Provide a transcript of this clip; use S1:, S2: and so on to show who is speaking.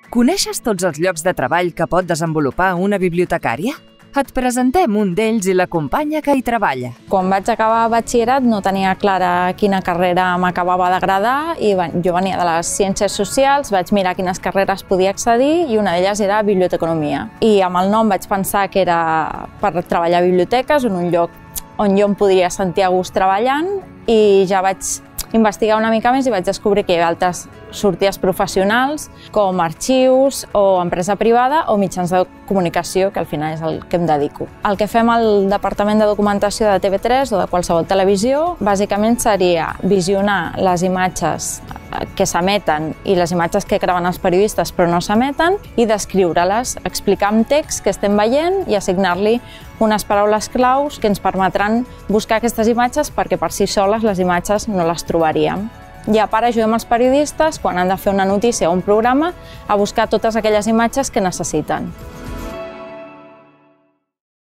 S1: Coneixes tots els llocs de treball que pot desenvolupar una bibliotecària? Et presentem un d'ells i la companya que hi treballa.
S2: Quan vaig acabar batxillerat no tenia clara quina carrera m'acabava d'agradar i jo venia de les ciències socials, vaig mirar quines carreres podia accedir i una d'elles era biblioteconomia. I amb el nom vaig pensar que era per treballar a biblioteques, en un lloc on jo em podria sentir a gust treballant, i ja vaig investigar una mica més i vaig descobrir que hi havia altres sortides professionals com arxius o empresa privada o mitjans de comunicació, que al final és el que em dedico. El que fem al Departament de Documentació de TV3 o de qualsevol televisió bàsicament seria visionar les imatges que s'emeten i les imatges que graven els periodistes però no s'emeten i descriure-les, explicar amb text que estem veient i assignar-li unes paraules claus que ens permetran buscar aquestes imatges perquè per si soles les imatges no les trobaríem. I a part ajudem els periodistes quan han de fer una notícia o un programa a buscar totes aquelles imatges que necessiten.